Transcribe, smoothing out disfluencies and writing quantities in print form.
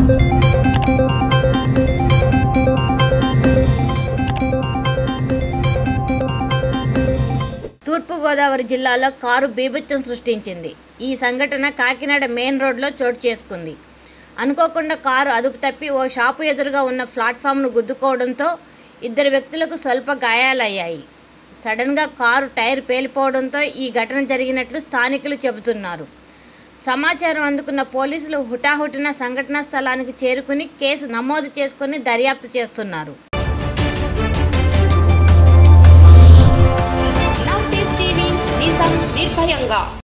తూర్పుగోదావరి జిల్లాలో కారు బీభత్సం సృష్టించింది. ఈ సంఘటన కాకినాడ మెయిన్ రోడ్లో చోటు చేసుకుంది. అనుకోకుండా కారు అదుపు తప్పి ఓ షాపు ఎదురుగా ఉన్న ప్లాట్ఫామ్ను గుద్దుకోవడంతో 2 వ్యక్తులకు స్వల్ప గాయాలయ్యాయి. సడన్గా కారు టైర్ పేలిపోవడంతో ఈ ఘటన జరిగినట్లు స్థానికులు చెబుతున్నారు. సమాచారం అందుకున్న పోలీసులు హుటాహుటిన సంఘటనా స్థలానికి చేరుకుని కేసు నమోదు చేసుకుని దర్యాప్తు చేస్తున్నారు. నా టీవీ నిజం నిర్భయంగా.